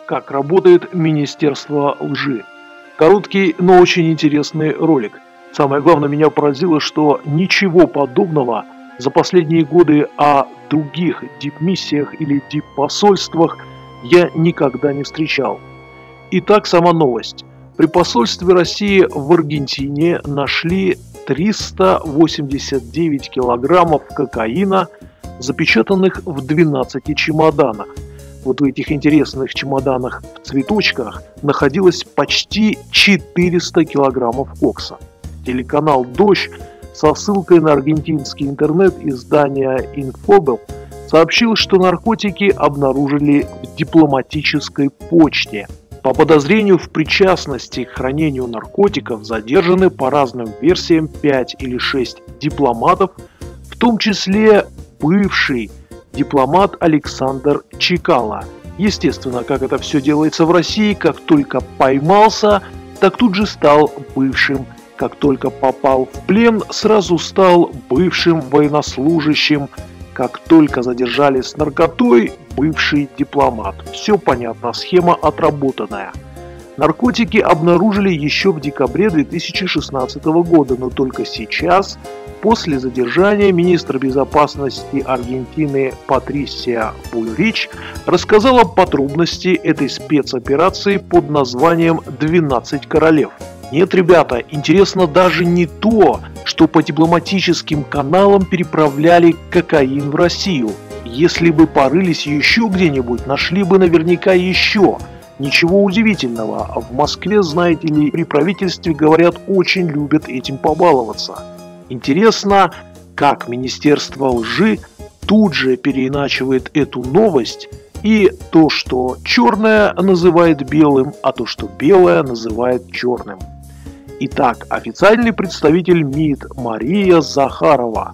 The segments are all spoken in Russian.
как работает Министерство лжи. Короткий, но очень интересный ролик. Самое главное, меня поразило, что ничего подобного за последние годы о других дипмиссиях или диппосольствах я никогда не встречал. Итак, сама новость. При посольстве России в Аргентине нашли 389 килограммов кокаина, запечатанных в 12 чемоданах. Вот в этих интересных чемоданах в цветочках находилось почти 400 килограммов кокса. Телеканал «Дождь» со ссылкой на аргентинский интернет издания «Инфобел» сообщил, что наркотики обнаружили в дипломатической почте. По подозрению в причастности к хранению наркотиков задержаны по разным версиям 5 или 6 дипломатов, в том числе бывший дипломат Александр Чекала. Естественно, как это все делается в России, как только поймался, так тут же стал бывшим. Как только попал в плен, сразу стал бывшим военнослужащим. Как только задержали с наркотой, бывший дипломат. Все понятно, схема отработанная. Наркотики обнаружили еще в декабре 2016 года, но только сейчас, после задержания, министр безопасности Аргентины Патрисия Бульрич рассказала подробности этой спецоперации под названием «12 королев». Нет, ребята, интересно даже не то, что по дипломатическим каналам переправляли кокаин в Россию. Если бы порылись еще где-нибудь, нашли бы наверняка еще. Ничего удивительного, в Москве, знаете ли, при правительстве, говорят, очень любят этим побаловаться. Интересно, как Министерство лжи тут же переиначивает эту новость, и то, что черное, называет белым, а то, что белое, называет черным. Итак, официальный представитель МИД Мария Захарова.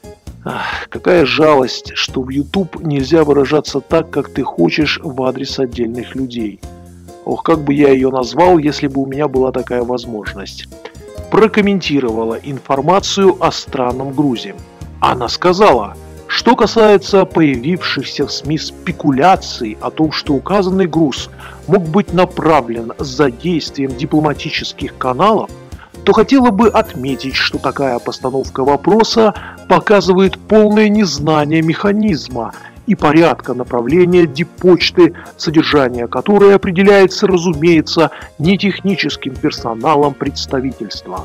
Какая жалость, что в YouTube нельзя выражаться так, как ты хочешь в адрес отдельных людей. Ох, как бы я ее назвал, если бы у меня была такая возможность. Прокомментировала информацию о странном грузе. Она сказала, что касается появившихся в СМИ спекуляций о том, что указанный груз мог быть направлен за действием дипломатических каналов, то хотела бы отметить, что такая постановка вопроса показывает полное незнание механизма и порядка направления диппочты, содержание которой определяется, разумеется, не техническим персоналом представительства.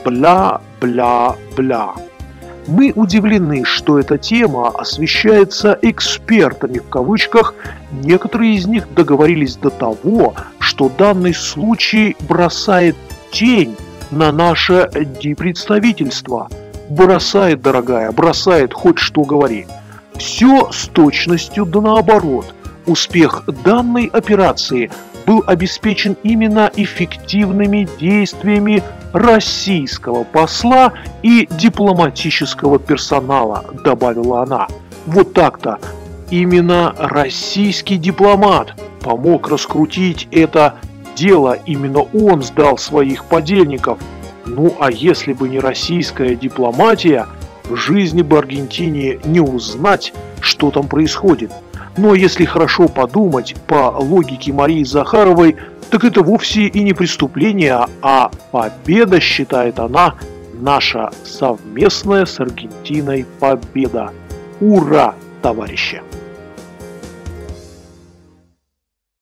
Бля-бля-бля. Мы удивлены, что эта тема освещается экспертами в кавычках. Некоторые из них договорились до того, что данный случай бросает тень на наше диппредставительство. Бросает, дорогая, бросает, хоть что говори. Все с точностью да наоборот. Успех данной операции был обеспечен именно эффективными действиями российского посла и дипломатического персонала, добавила она. Вот так-то. Именно российский дипломат помог раскрутить это дело, именно он сдал своих подельников. Ну а если бы не российская дипломатия, в жизни бы Аргентине не узнать, что там происходит. Но если хорошо подумать, по логике Марии Захаровой, так это вовсе и не преступление, а победа, считает она, наша совместная с Аргентиной победа. Ура, товарищи!